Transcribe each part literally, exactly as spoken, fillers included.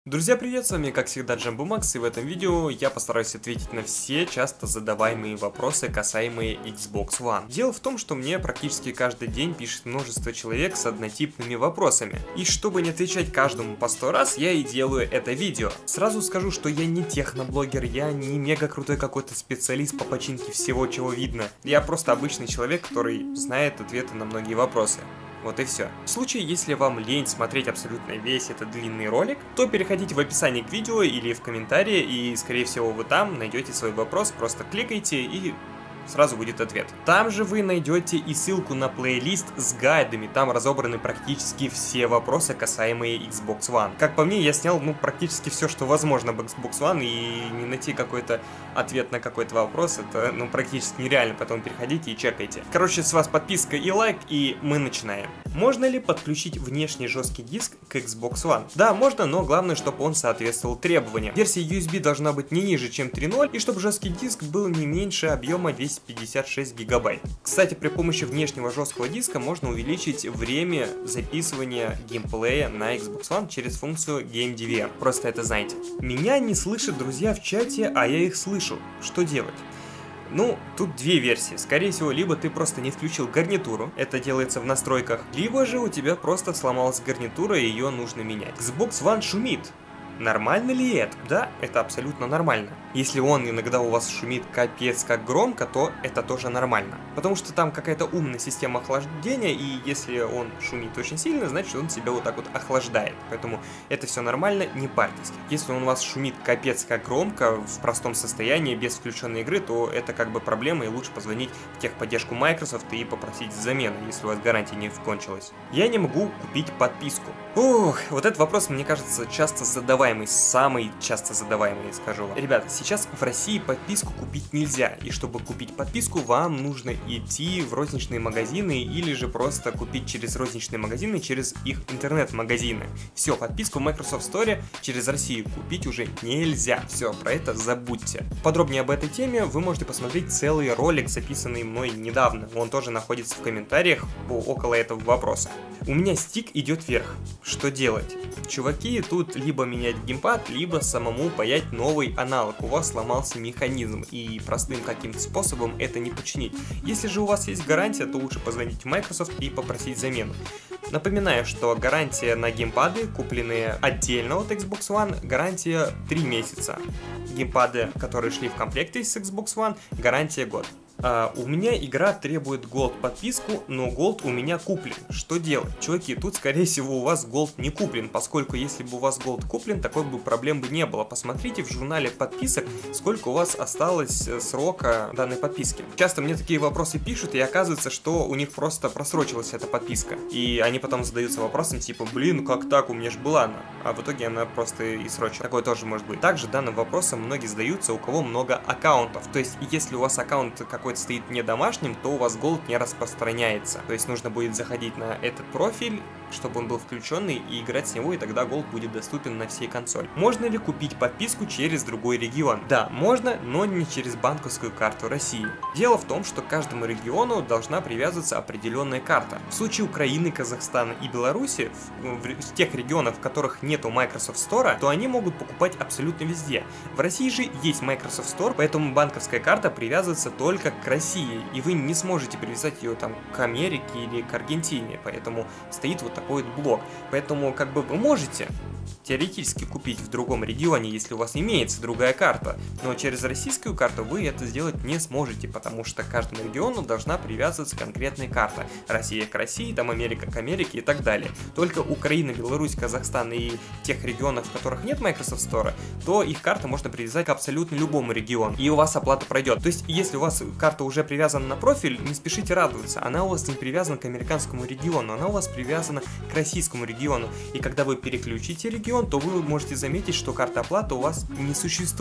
Друзья, привет, с вами как всегда Джамбо Макс, и в этом видео я постараюсь ответить на все часто задаваемые вопросы, касаемые Xbox One. Дело в том, что мне практически каждый день пишет множество человек с однотипными вопросами. И чтобы не отвечать каждому по сто раз, я и делаю это видео. Сразу скажу, что я не техноблогер, я не мега крутой какой-то специалист по починке всего, чего видно. Я просто обычный человек, который знает ответы на многие вопросы. Вот и все. В случае, если вам лень смотреть абсолютно весь этот длинный ролик, то переходите в описание к видео или в комментарии, и скорее всего вы там найдете свой вопрос, просто кликайте и сразу будет ответ. Там же вы найдете и ссылку на плейлист с гайдами, там разобраны практически все вопросы, касаемые Xbox One. Как по мне, я снял ну практически все, что возможно об Xbox One, и не найти какой-то ответ на какой-то вопрос, это ну практически нереально, поэтому переходите и чекайте. Короче, с вас подписка и лайк, и мы начинаем. Можно ли подключить внешний жесткий диск к Xbox One? Да, можно, но главное, чтобы он соответствовал требованиям. Версия ю эс би должна быть не ниже, чем три ноль, и чтобы жесткий диск был не меньше объема двести пятьдесят шесть гигабайт. Кстати, при помощи внешнего жесткого диска можно увеличить время записывания геймплея на Xbox One через функцию Game ди ви ар. Просто это знаете. Меня не слышат друзья в чате, а я их слышу. Что делать? Ну, тут две версии. Скорее всего, либо ты просто не включил гарнитуру, это делается в настройках, либо же у тебя просто сломалась гарнитура и ее нужно менять. Xbox One шумит. Нормально ли это? Да, это абсолютно нормально. Если он иногда у вас шумит капец как громко, то это тоже нормально. Потому что там какая-то умная система охлаждения, и если он шумит очень сильно, значит он себя вот так вот охлаждает. Поэтому это все нормально, не парьтесь. Если он у вас шумит капец как громко, в простом состоянии, без включенной игры, то это как бы проблема, и лучше позвонить в техподдержку Microsoft и попросить замену, если у вас гарантия не кончилась. Я не могу купить подписку. Ух, вот этот вопрос, мне кажется, часто задаваемый, самый часто задаваемый, скажу вам. Ребята, сейчас в России подписку купить нельзя, и чтобы купить подписку, вам нужно идти в розничные магазины или же просто купить через розничные магазины, через их интернет-магазины. Все, подписку в Microsoft Store через Россию купить уже нельзя. Все, про это забудьте. Подробнее об этой теме вы можете посмотреть целый ролик, записанный мной недавно. Он тоже находится в комментариях по около этого вопроса. У меня стик идет вверх. Что делать? Чуваки, тут либо менять геймпад, либо самому паять новый аналог. У вас сломался механизм, и простым каким-то способом это не починить. Если же у вас есть гарантия, то лучше позвонить в Microsoft и попросить замену. Напоминаю, что гарантия на геймпады, купленные отдельно от Xbox One, гарантия три месяца. Геймпады, которые шли в комплекте с Xbox One, гарантия год. Uh, у меня игра требует Gold подписку, но Gold у меня куплен. Что делать? Чуваки, тут скорее всего у вас Gold не куплен, поскольку если бы у вас Gold куплен, такой бы проблем бы не было. Посмотрите в журнале подписок, сколько у вас осталось срока данной подписки. Часто мне такие вопросы пишут, и оказывается, что у них просто просрочилась эта подписка. И они потом задаются вопросом типа, блин, как так, у меня же была она. А в итоге она просто и срочила. Такое тоже может быть. Также данным вопросом многие задаются, у кого много аккаунтов. То есть, если у вас аккаунт какой стоит не домашним, то у вас Gold не распространяется. То есть нужно будет заходить на этот профиль, чтобы он был включенный, и играть с него, и тогда Gold будет доступен на всей консоли. Можно ли купить подписку через другой регион? Да, можно, но не через банковскую карту России. Дело в том, что к каждому региону должна привязываться определенная карта. В случае Украины, Казахстана и Беларуси, в, в, в тех регионах, в которых нету Microsoft Store, то они могут покупать абсолютно везде. В России же есть Microsoft Store, поэтому банковская карта привязывается только к России, и вы не сможете привязать ее там к Америке или к Аргентине, поэтому стоит вот такой вот блок. Поэтому как бы вы можете теоретически купить в другом регионе, если у вас имеется другая карта, но через российскую карту вы это сделать не сможете, потому что к каждому региону должна привязываться конкретная карта. Россия к России, там Америка к Америке и так далее. Только Украина, Беларусь, Казахстан и тех регионов, в которых нет Microsoft Store, то их карта можно привязать к абсолютно любому региону, и у вас оплата пройдет. То есть, если у вас карта уже привязана на профиль, не спешите радоваться, она у вас не привязана к американскому региону, она у вас привязана к российскому региону, и когда вы переключите регион, то вы можете заметить, что карта оплаты у вас не существует.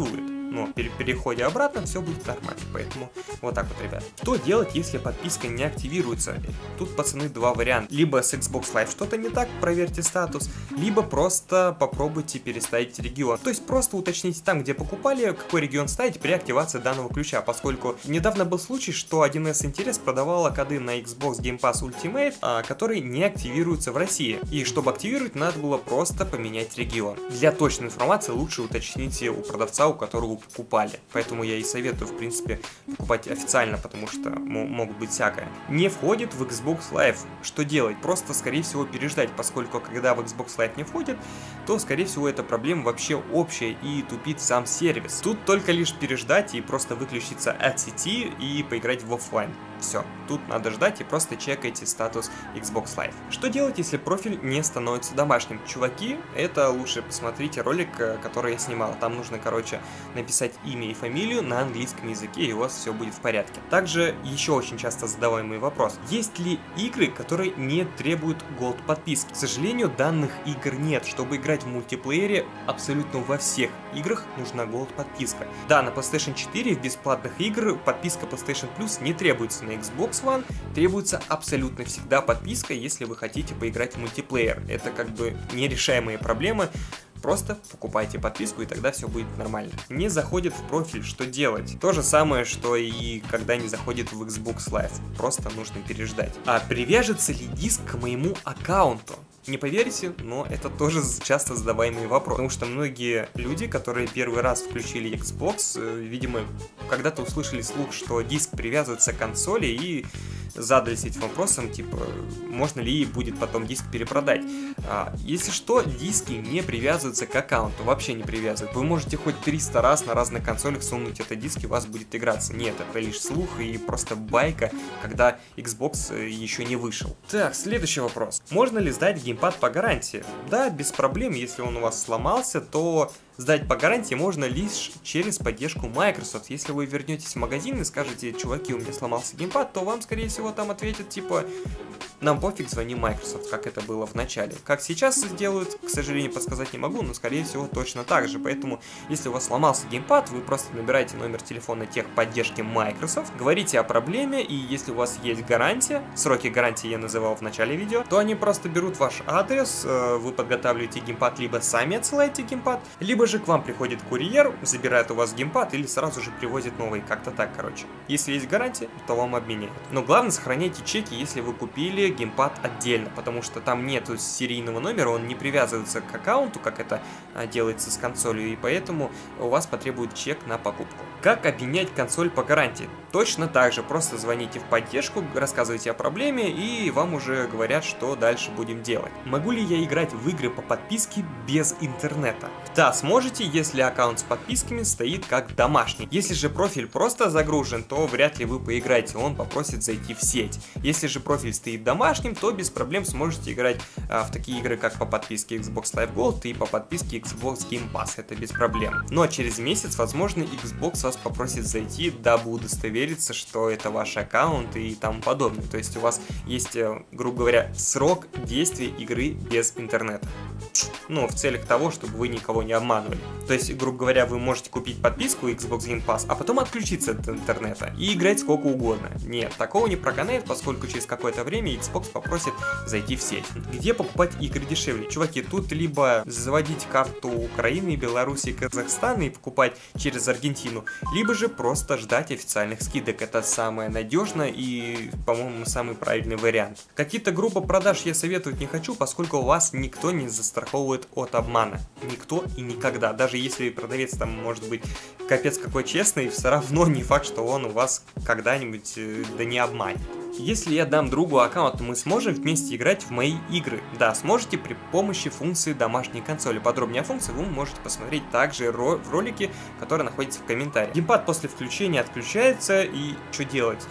но при переходе обратно все будет нормально. Поэтому вот так вот, ребят. Что делать, если подписка не активируется? Тут, пацаны, два варианта. Либо с Xbox Live что-то не так, проверьте статус, либо просто попробуйте переставить регион. То есть просто уточните там, где покупали, какой регион ставить при активации данного ключа, поскольку недавно был случай, что один эс Интерес продавала коды на Xbox Game Pass Ultimate, а, которые не активируются в России. И чтобы активировать, надо было просто поменять регион. Для точной информации лучше уточните у продавца, у которого вы покупали. Поэтому я и советую, в принципе, покупать официально, потому что могут быть всякое. Не входит в Xbox Live. Что делать? Просто, скорее всего, переждать, поскольку когда в Xbox Live не входит, то, скорее всего, эта проблема вообще общая и тупит сам сервис. Тут только лишь переждать и просто выключиться от сети и поиграть в офлайн. Все, тут надо ждать и просто чекайте статус Xbox Live. Что делать, если профиль не становится домашним? Чуваки, это лучше посмотрите ролик, который я снимал. Там нужно, короче, написать имя и фамилию на английском языке, и у вас все будет в порядке. Также еще очень часто задаваемый вопрос: есть ли игры, которые не требуют голд подписки? К сожалению, данных игр нет. Чтобы играть в мультиплеере, абсолютно во всех играх нужна голд подписка. Да, на PlayStation четыре в бесплатных игр подписка PlayStation Plus не требуется. На Xbox One требуется абсолютно всегда подписка, если вы хотите поиграть в мультиплеер. Это как бы нерешаемые проблемы. Просто покупайте подписку, и тогда все будет нормально. Не заходит в профиль, что делать? То же самое, что и когда не заходит в Xbox Live. Просто нужно переждать. А привяжется ли диск к моему аккаунту? Не поверите, но это тоже часто задаваемый вопрос. Потому что многие люди, которые первый раз включили Xbox, видимо, когда-то услышали слух, что диск привязывается к консоли, и задались этим вопросом, типа, можно ли будет потом диск перепродать. А, если что, диски не привязываются к аккаунту, вообще не привязывают. Вы можете хоть триста раз на разных консолях сунуть этот диск, и у вас будет играться. Нет, это лишь слух и просто байка, когда Xbox еще не вышел. Так, следующий вопрос. Можно ли сдать геймпад по гарантии? Да, без проблем. Если он у вас сломался, то сдать по гарантии можно лишь через поддержку Microsoft. Если вы вернетесь в магазин и скажете: чуваки, у меня сломался геймпад, то вам, скорее всего, там ответят типа: нам пофиг, звони Microsoft, как это было в начале. Как сейчас сделают, к сожалению, подсказать не могу, но, скорее всего, точно так же. Поэтому, если у вас сломался геймпад, вы просто набираете номер телефона техподдержки Microsoft, говорите о проблеме, и если у вас есть гарантия, сроки гарантии я называл в начале видео, то они просто берут ваш адрес, вы подготавливаете геймпад, либо сами отсылаете геймпад, либо же к вам приходит курьер, забирает у вас геймпад или сразу же привозит новый, как-то так, короче. Если есть гарантия, то вам обменяют. Но главное, сохраняйте чеки, если вы купили геймпад отдельно, потому что там нету серийного номера, он не привязывается к аккаунту, как это а, делается с консолью, и поэтому у вас потребует чек на покупку. Как обменять консоль по гарантии? Точно так же, просто звоните в поддержку, рассказывайте о проблеме, и вам уже говорят, что дальше будем делать. Могу ли я играть в игры по подписке без интернета? Да, сможете, если аккаунт с подписками стоит как домашний. Если же профиль просто загружен, то вряд ли вы поиграете, он попросит зайти в сеть. Если же профиль стоит домашним, то без проблем сможете играть а, в такие игры, как по подписке Xbox Live Gold и по подписке Xbox Game Pass, это без проблем. Но через месяц, возможно, Xbox вас попросит зайти, дабы удостовериться, что это ваш аккаунт и тому подобное. То есть у вас есть, грубо говоря, срок действия игры без интернета. Ну, в целях того, чтобы вы никого не обманывали. То есть, грубо говоря, вы можете купить подписку Xbox Game Pass, а потом отключиться от интернета и играть сколько угодно. Нет, такого не проканает, поскольку через какое-то время Xbox попросит зайти в сеть. Где покупать игры дешевле? Чуваки, тут либо заводить карту Украины, Беларуси, Казахстана и покупать через Аргентину, либо же просто ждать официальных скидок. Это самое надежное и, по-моему, самый правильный вариант. Какие-то группы продаж я советовать не хочу, поскольку вас никто не застраховывает от обмана. Никто и никогда. Даже если продавец там может быть капец какой честный, все равно не факт, что он у вас когда-нибудь э, да не обманет. Если я дам другу аккаунт, мы сможем вместе играть в мои игры? Да, сможете при помощи функции домашней консоли. Подробнее о функции вы можете посмотреть также в ролике, который находится в комментариях. Геймпад после включения отключается, и что делать?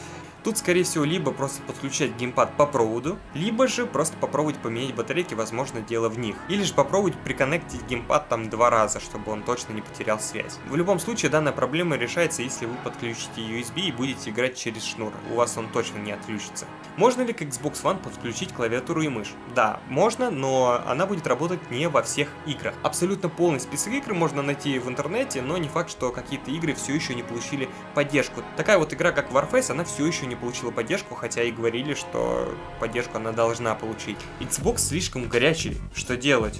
Тут, скорее всего, либо просто подключать геймпад по проводу, либо же просто попробовать поменять батарейки, возможно, дело в них. Или же попробовать приконнектить геймпад там два раза, чтобы он точно не потерял связь. В любом случае, данная проблема решается, если вы подключите ю эс би и будете играть через шнур. У вас он точно не отключится. Можно ли к Xbox One подключить клавиатуру и мышь? Да, можно, но она будет работать не во всех играх. Абсолютно полный список игр можно найти в интернете, но не факт, что какие-то игры все еще не получили поддержку. Такая вот игра, как Warface, она все еще не получила поддержку, хотя и говорили, что поддержку она должна получить. Xbox слишком горячий. Что делать?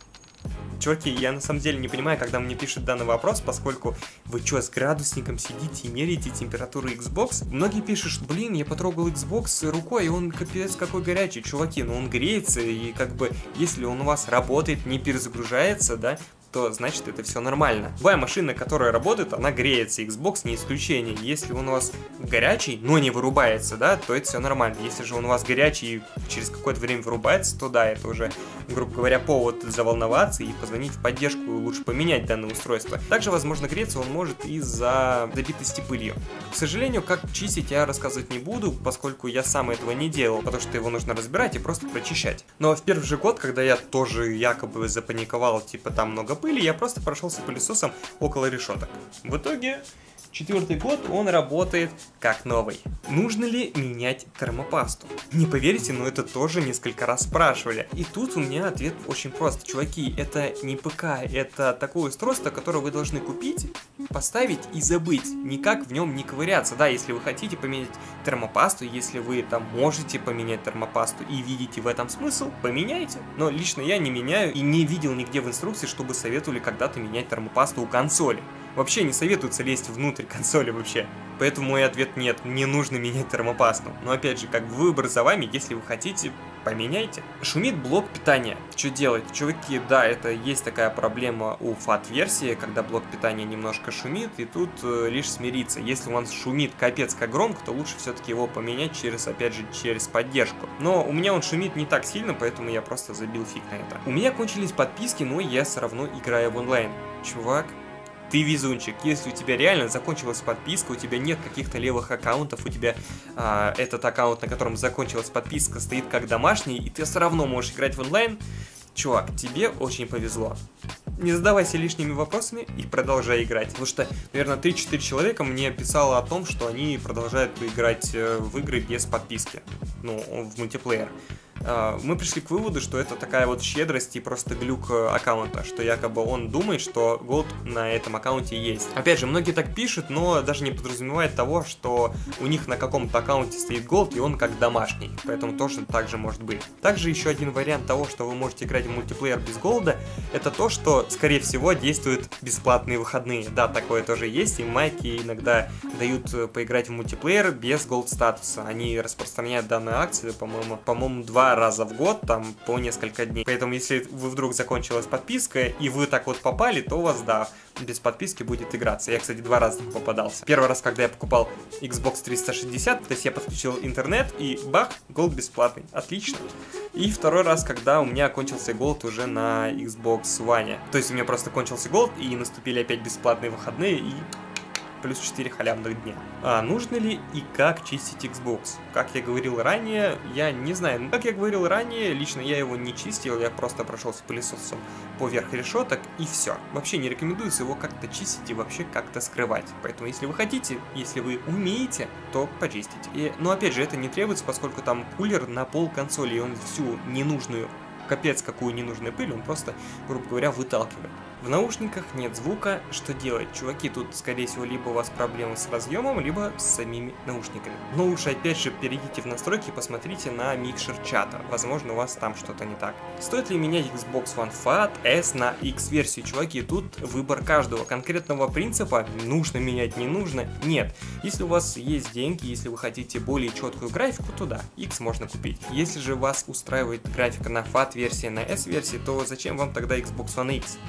Чуваки, я на самом деле не понимаю, когда мне пишут данный вопрос, поскольку вы что, с градусником сидите и меряете температуру Xbox? Многие пишут, что, блин, я потрогал Xbox рукой, и он капец какой горячий. Чуваки, ну он греется, и как бы, если он у вас работает, не перезагружается, да, то значит это все нормально. Любая машина, которая работает, она греется, Xbox не исключение. Если он у вас горячий, но не вырубается, да, то это все нормально. Если же он у вас горячий и через какое-то время вырубается, то да, это уже, грубо говоря, повод заволноваться и позвонить в поддержку, и лучше поменять данное устройство. Также, возможно, греться он может из-за забитости пылью. К сожалению, как чистить я рассказывать не буду, поскольку я сам этого не делал, потому что его нужно разбирать и просто прочищать. Но в первый же год, когда я тоже якобы запаниковал, типа там много пыли, я просто прошелся пылесосом около решеток. В итоге, четвертый год он работает как новый. Нужно ли менять термопасту? Не поверите, но это тоже несколько раз спрашивали. И тут у меня ответ очень прост. Чуваки, это не ПК, это такое устройство, которое вы должны купить, поставить и забыть. Никак в нем не ковыряться. Да, если вы хотите поменять термопасту, если вы там можете поменять термопасту и видите в этом смысл, поменяйте. Но лично я не меняю и не видел нигде в инструкции, чтобы советовали когда-то менять термопасту у консоли. Вообще не советуется лезть внутрь консоли вообще. Поэтому мой ответ нет, не нужно менять термопасту. Но опять же, как бы выбор за вами, если вы хотите, поменяйте. Шумит блок питания. Что делать? Чуваки, да, это есть такая проблема у фат-версии, когда блок питания немножко шумит, и тут э, лишь смириться. Если у вас шумит капец как громко, то лучше все-таки его поменять через, опять же, через поддержку. Но у меня он шумит не так сильно, поэтому я просто забил фиг на это. У меня кончились подписки, но я все равно играю в онлайн. Чувак, ты везунчик. Если у тебя реально закончилась подписка, у тебя нет каких-то левых аккаунтов, у тебя а, этот аккаунт, на котором закончилась подписка, стоит как домашний, и ты все равно можешь играть в онлайн, чувак, тебе очень повезло. Не задавайся лишними вопросами и продолжай играть. Потому что, наверное, три-четыре человека мне писало о том, что они продолжают играть в игры без подписки. Ну, в мультиплеер. Мы пришли к выводу, что это такая вот щедрость и просто глюк аккаунта, что якобы он думает, что голд на этом аккаунте есть. Опять же, многие так пишут, но даже не подразумевает того, что у них на каком-то аккаунте стоит голд, и он как домашний, поэтому тоже так же может быть. Также еще один вариант того, что вы можете играть в мультиплеер без голда, это то, что, скорее всего, действуют бесплатные выходные. Да, такое тоже есть, и майки иногда дают поиграть в мультиплеер без голд статуса. Они распространяют данную акцию, по-моему, по-моему, два раза в год, там, по несколько дней. Поэтому, если вы вдруг закончилась подписка, и вы так вот попали, то у вас, да, без подписки будет играться. Я, кстати, два раза попадался. Первый раз, когда я покупал Xbox триста шестьдесят, то есть я подключил интернет, и бах, голд бесплатный. Отлично. И второй раз, когда у меня кончился голд уже на Xbox One. То есть у меня просто кончился голд, и наступили опять бесплатные выходные, и плюс четыре халявных дня. А нужно ли и как чистить Xbox? Как я говорил ранее, я не знаю. Но как я говорил ранее, лично я его не чистил, я просто прошелся пылесосом поверх решеток и все. Вообще не рекомендуется его как-то чистить и вообще как-то скрывать. Поэтому если вы хотите, если вы умеете, то почистите. И, но опять же, это не требуется, поскольку там кулер на пол консоли, и он всю ненужную, капец какую ненужную пыль, он просто, грубо говоря, выталкивает. В наушниках нет звука, что делать? Чуваки, тут, скорее всего, либо у вас проблемы с разъемом, либо с самими наушниками. Но лучше, опять же, перейдите в настройки и посмотрите на микшер чата. Возможно, у вас там что-то не так. Стоит ли менять Xbox One Fat S на X-версию? Чуваки, тут выбор каждого. Конкретного принципа, нужно менять, не нужно, нет. Если у вас есть деньги, если вы хотите более четкую графику, то да, X можно купить. Если же вас устраивает графика на Fat версии, на S-версии, то зачем вам тогда Xbox One X? Там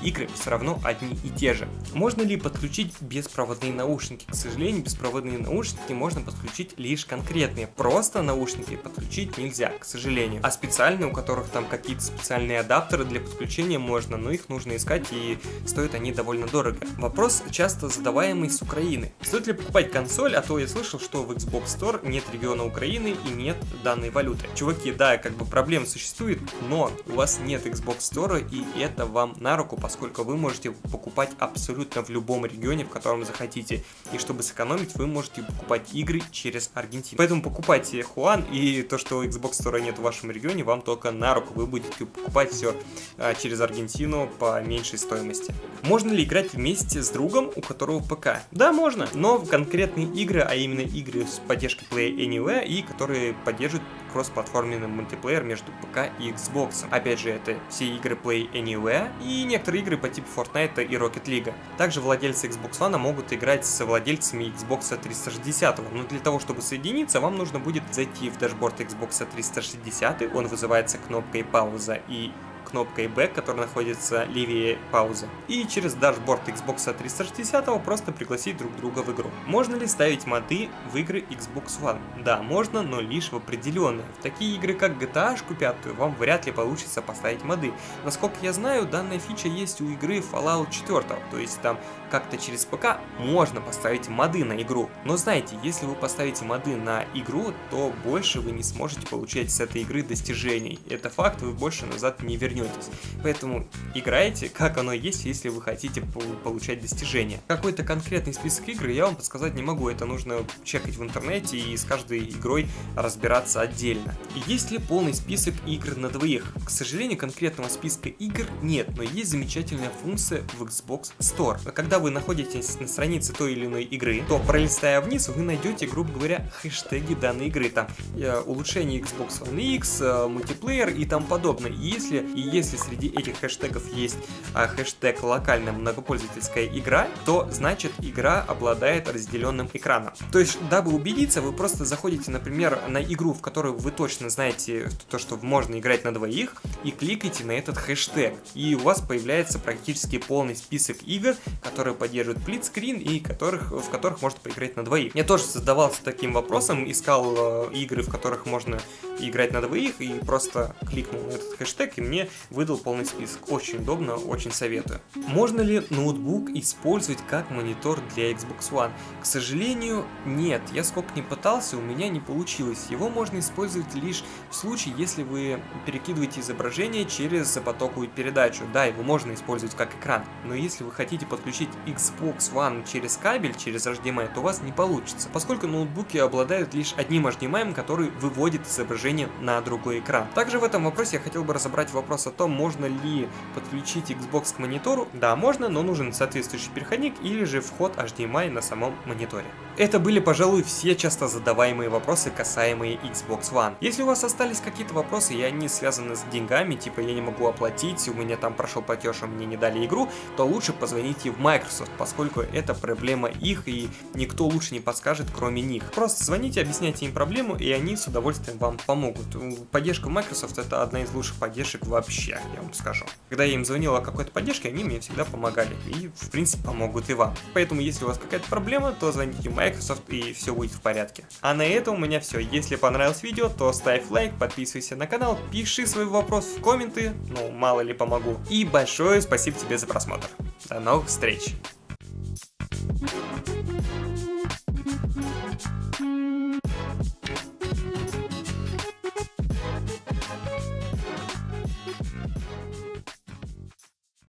игры все равно одни и те же. Можно ли подключить беспроводные наушники? К сожалению, беспроводные наушники можно подключить лишь конкретные. Просто наушники подключить нельзя, к сожалению. А специальные, у которых там какие-то специальные адаптеры для подключения можно, но их нужно искать, и стоят они довольно дорого. Вопрос часто задаваемый с Украины. Стоит ли покупать консоль, а то я слышал, что в Xbox Store нет региона Украины и нет данной валюты. Чуваки, да, как бы проблема существует, но у вас нет Xbox Store, и это вам на руку, поскольку вы можете покупать абсолютно в любом регионе, в котором захотите. И чтобы сэкономить, вы можете покупать игры через Аргентину. Поэтому покупайте Хуан, и то, что Xbox Store нет в вашем регионе, вам только на руку. Вы будете покупать все а, через Аргентину по меньшей стоимости. Можно ли играть вместе с другом, у которого ПК? Да, можно, но в конкретные игры, а именно игры с поддержкой Play Anywhere и которые поддерживают кроссплатформенный мультиплеер между ПК и Xbox. Опять же, это все игры Play Anywhere и некоторые игры по типу Fortnite и Rocket League. Также владельцы Xbox One могут играть с владельцами Xbox триста шестьдесят, но для того, чтобы соединиться, вам нужно будет зайти в дашборд Xbox триста шестьдесят, он вызывается кнопкой пауза и кнопкой Back, которая находится левее паузы, и через дашборд Xbox триста шестьдесят просто пригласить друг друга в игру. Можно ли ставить моды в игры Xbox One? Да, можно, но лишь в определенные. В такие игры, как джи ти эй пять, вам вряд ли получится поставить моды. Насколько я знаю, данная фича есть у игры Fallout четыре, то есть там как-то через ПК можно поставить моды на игру. Но знаете, если вы поставите моды на игру, то больше вы не сможете получать с этой игры достижений. Это факт, вы больше назад не вернетесь. Поэтому играйте, как оно есть, если вы хотите получать достижения. Какой-то конкретный список игр я вам подсказать не могу, это нужно чекать в интернете и с каждой игрой разбираться отдельно. Есть ли полный список игр на двоих? К сожалению, конкретного списка игр нет, но есть замечательная функция в Xbox Store. Когда вы находитесь на странице той или иной игры, то пролистая вниз, вы найдете, грубо говоря, хэштеги данной игры. Там э, улучшение Xbox One X, э, мультиплеер и тому подобное. И если, и если среди этих хэштегов есть э, хэштег локальная многопользовательская игра, то значит игра обладает разделенным экраном. То есть, дабы убедиться, вы просто заходите, например, на игру, в которую вы точно знаете то, что можно играть на двоих, и кликаете на этот хэштег. И у вас появляется практически полный список игр, которые поддерживают сплитскрин и которых, в которых можно поиграть на двоих. Я тоже задавался таким вопросом, искал э, игры, в которых можно играть на двоих, и просто кликнул на этот хэштег, и мне выдал полный список. Очень удобно, очень советую. Можно ли ноутбук использовать как монитор для Xbox One? К сожалению, нет. Я сколько ни пытался, у меня не получилось. Его можно использовать лишь в случае, если вы перекидываете изображение через потоковую передачу. Да, его можно использовать как экран, но если вы хотите подключить Xbox One через кабель, через эйч ди эм ай, то у вас не получится, поскольку ноутбуки обладают лишь одним эйч ди эм ай, который выводит изображение на другой экран. Также в этом вопросе я хотел бы разобрать вопрос о том, можно ли подключить Xbox к монитору. Да, можно, но нужен соответствующий переходник или же вход эйч ди эм ай на самом мониторе. Это были, пожалуй, все часто задаваемые вопросы, касаемые Xbox One. Если у вас остались какие-то вопросы, и они связаны с деньгами, типа я не могу оплатить, у меня там прошел платеж, а мне не дали игру, то лучше позвоните в Microsoft, поскольку это проблема их, и никто лучше не подскажет, кроме них. Просто звоните, объясняйте им проблему, и они с удовольствием вам помогут. Поддержка Microsoft — это одна из лучших поддержек вообще, я вам скажу. Когда я им звонил о какой-то поддержке, они мне всегда помогали, и в принципе помогут и вам. Поэтому если у вас какая-то проблема, то звоните в Microsoft, и все будет в порядке. А на этом у меня все. Если понравилось видео, то ставь лайк, подписывайся на канал, пиши свой вопрос в комменты, ну мало ли помогу. И большое спасибо тебе за просмотр. До новых встреч!